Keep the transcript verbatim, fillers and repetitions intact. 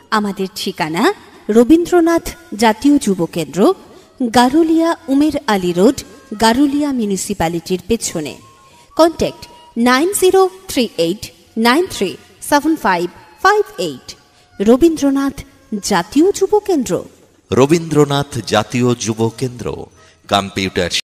আমাদের ঠিকানা রবীন্দ্রনাথ জাতীয় যুব কেন্দ্র, গারুলিয়া উমের আলী রোড, গারুলিয়া মিউনিসিপ্যালিটির পেছনে। Contact nine zero three eight nine three seven five five eight. Rabindranath জাতীয় যুব কেন্দ্র। রবীন্দ্রনাথ জাতীয় যুব কেন্দ্র, কম্পিউটার